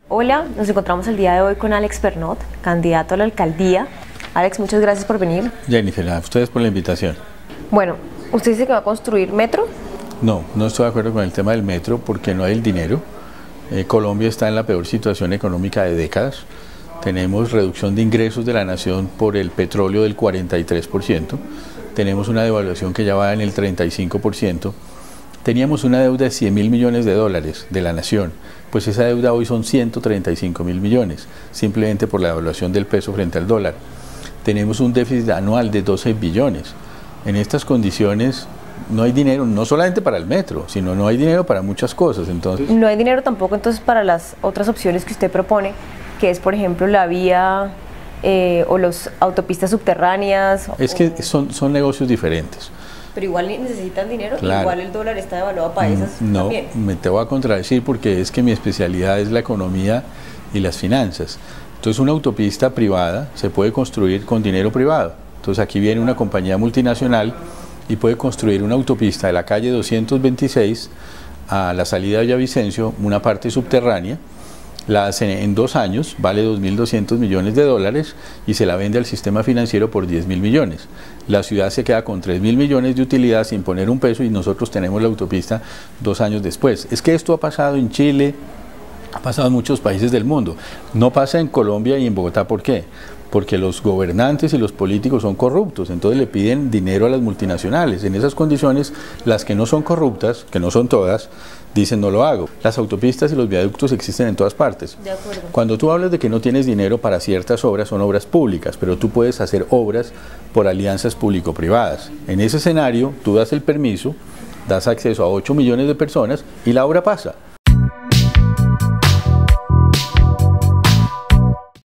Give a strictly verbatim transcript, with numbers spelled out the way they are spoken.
Hola, nos encontramos el día de hoy con Alex Pernot, candidato a la alcaldía. Alex, muchas gracias por venir. Jennifer, a ustedes por la invitación. Bueno, ¿usted dice que va a construir metro? No, no estoy de acuerdo con el tema del metro porque no hay el dinero. Eh, Colombia está en la peor situación económica de décadas. Tenemos reducción de ingresos de la nación por el petróleo del cuarenta y tres por ciento. Tenemos una devaluación que ya va en el treinta y cinco por ciento. Teníamos una deuda de cien mil millones de dólares de la nación, pues esa deuda hoy son ciento treinta y cinco mil millones, simplemente por la devaluación del peso frente al dólar. Tenemos un déficit anual de doce billones. En estas condiciones no hay dinero, no solamente para el metro, sino no hay dinero para muchas cosas. Entonces, no hay dinero tampoco entonces para las otras opciones que usted propone, que es por ejemplo la vía eh, o las autopistas subterráneas. Es o... que son, son negocios diferentes. Pero igual necesitan dinero, claro. Igual el dólar está devaluado para esas no, también. No, me te voy a contradecir porque es que mi especialidad es la economía y las finanzas. Entonces una autopista privada se puede construir con dinero privado. Entonces aquí viene una compañía multinacional y puede construir una autopista de la calle doscientos veintiséis a la salida de Villavicencio, una parte subterránea. La hace en dos años, vale dos mil doscientos millones de dólares y se la vende al sistema financiero por diez mil millones. La ciudad se queda con tres mil millones de utilidad sin poner un peso y nosotros tenemos la autopista dos años después. Es que esto ha pasado en Chile, ha pasado en muchos países del mundo. No pasa en Colombia y en Bogotá, ¿por qué? Porque los gobernantes y los políticos son corruptos, entonces le piden dinero a las multinacionales. En esas condiciones, las que no son corruptas, que no son todas, dicen no lo hago. Las autopistas y los viaductos existen en todas partes. De acuerdo. Cuando tú hablas de que no tienes dinero para ciertas obras, son obras públicas, pero tú puedes hacer obras por alianzas público-privadas. En ese escenario, tú das el permiso, das acceso a ocho millones de personas y la obra pasa.